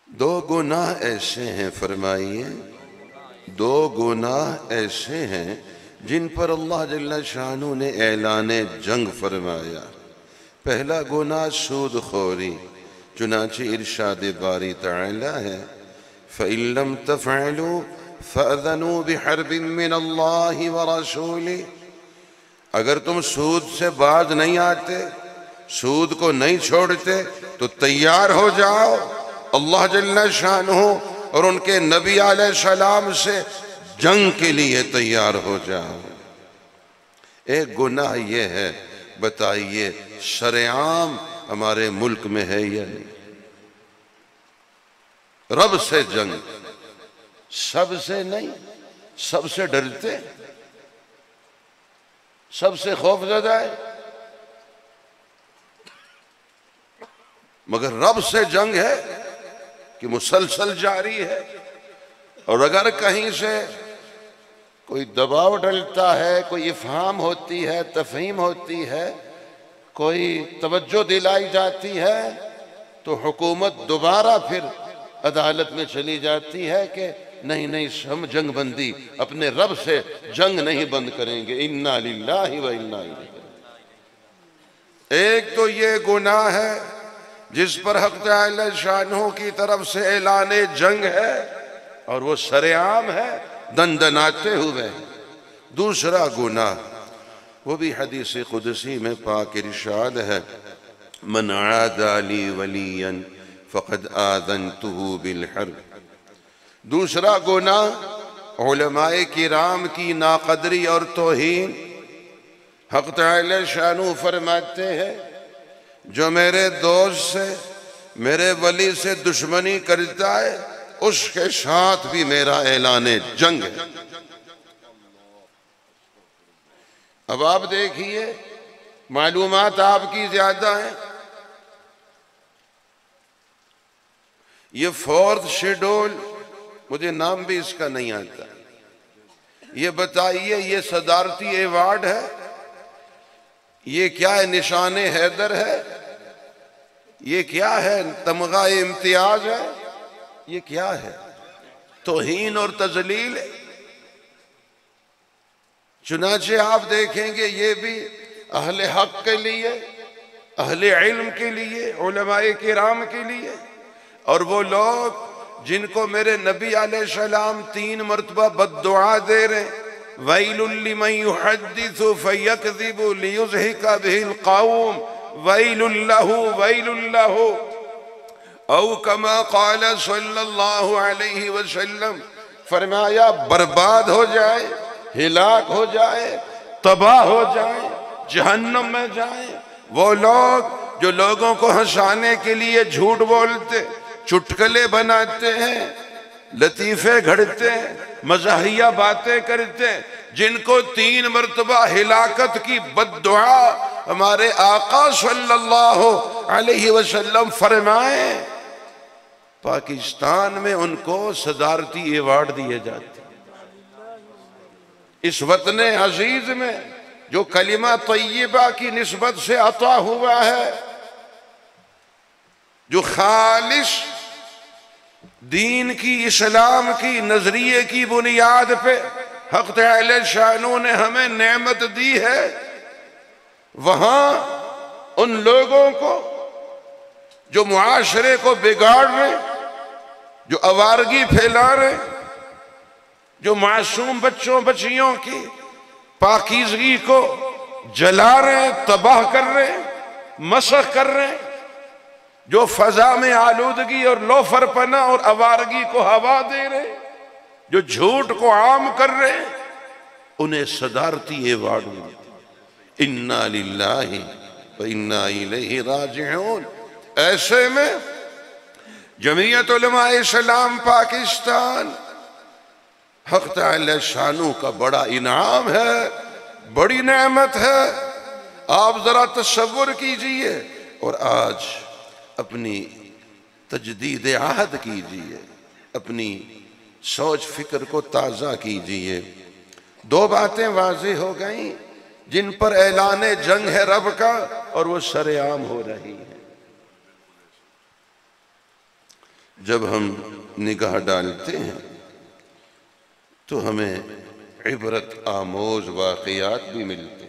दो गुनाह ऐसे हैं, फरमाइए, दो गुनाह ऐसे हैं जिन पर अल्लाह जल्ल शानू ने ऐलाने जंग फरमाया। पहला गुनाह सूद खोरी, चुनाचे इरशाद बारी तआला है, फ़इल्लम तफ़अलू फ़अज़नू बिहर्बिन मिनल्लाहि व रसूलिही। अगर तुम सूद से बाज नहीं आते, सूद को नहीं छोड़ते, तो तैयार हो जाओ, अल्लाह जल्ल शानहू और उनके नबी अलैहिस्सलाम से जंग के लिए तैयार हो जाओ। एक गुनाह ये है, बताइए शरेआम हमारे मुल्क में है या नहीं? रब से जंग, सबसे नहीं, सबसे डरते, सबसे खौफजदा है, मगर रब से जंग है कि मुसलसल जारी है। और अगर कहीं से कोई दबाव डलता है, कोई इफ़हाम होती है, तफ़हीम होती है, कोई तवज्जो दिलाई जाती है, तो हुकूमत दोबारा फिर अदालत में चली जाती है कि नहीं नहीं, हम जंग बंदी, अपने रब से जंग नहीं बंद करेंगे। इन्ना लिल्लाहि व इन्ना इलैहि राजिऊन। एक तो ये गुनाह है जिस पर हक़ तआला शानहू की तरफ से ऐलाने जंग है और वो सरेआम है, दंदनाते हुए। दूसरा गुनाह, वो भी हदीस कुदसी में पाक इरशाद है, मन आदा ली वलियन फ़क़द आज़नतुहु बिल हर्ब। दूसरा गुनाह उलमाए किराम की नाक़दरी और तौहीन। हक़ तआला शानहू फरमाते हैं, जो मेरे दोस्त से, मेरे वली से दुश्मनी करता है, उसके साथ भी मेरा ऐलाने जंग है। अब आप देखिए, मालूमात आपकी ज्यादा है। ये फोर्थ शेड्यूल, मुझे नाम भी इसका नहीं आता, ये बताइए, ये सदारती एवार्ड है, ये क्या है? निशाने हैदर है, ये क्या है? तमगा इम्तियाज है, ये क्या है? तौहीन और तजलील है। चुनाचे आप देखेंगे ये भी अहले हक के लिए, अहले इल्म के लिए, उलमाए किराम के लिए, और वो लोग जिनको मेरे नबी अलैहिस्सलाम 3 मरतबा बद्दुआ दे रहे, वैलुल लिमन युहद्दिसु फयकज़िबु लियुज़हिका बिहिल क़ौम वैलुल लहु औ कमा क़ाल सल्लल्लाहु अलैहि वसल्लम। फरमाया बर्बाद हो जाए, हिलाक हो जाए, तबाह हो जाए, जहन्नम में जाए वो लोग जो लोगों को हंसाने के लिए झूठ बोलते, चुटकुले बनाते हैं, लतीफे घड़ते हैं, मज़ाहिया बातें करते हैं, जिनको 3 मरतबा हिलाकत की बद्दुआ हमारे आका सल्लल्लाहु अलैहि वसल्लम फरमाए, पाकिस्तान में उनको सदारती अवार्ड दिए जाते। इस वतन अजीज में जो कलिमा तय्यबा की निस्बत से अता हुआ है, जो खालिश दीन की, इस्लाम की नजरिए की बुनियाद पे हक़ तआला शानहू ने हमें नेमत दी है, वहां उन लोगों को जो मुआशरे को बिगाड़ रहे, जो आवारगी फैला रहे, जो मासूम बच्चों बच्चियों की पाकीज़गी को जला रहे, तबाह कर रहे, मसख कर रहे, जो फजा में आलूदगी और लोफरपना और आवारगी को हवा दे रहे, जो झूठ को आम कर रहे, उन्हें सदारती अवार्ड मिलते। इन्ना लिल्लाहि व इन्ना इलैहि राजिऊन। ऐसे में जमीयत उलमाए इस्लाम पाकिस्तान हक़ तआला शानहू का बड़ा इनाम है, बड़ी नेमत है। आप जरा तसव्वुर कीजिए और आज अपनी तजदीद आहद कीजिए, अपनी सोच फिक्र को ताज़ा कीजिए। 2 बातें वाज़ेह हो गई जिन पर ऐलाने जंग है रब का, और वो सरेआम हो रही है। जब हम निगाह डालते हैं तो हमें इबरत आमोज वाक़यात भी मिलते हैं।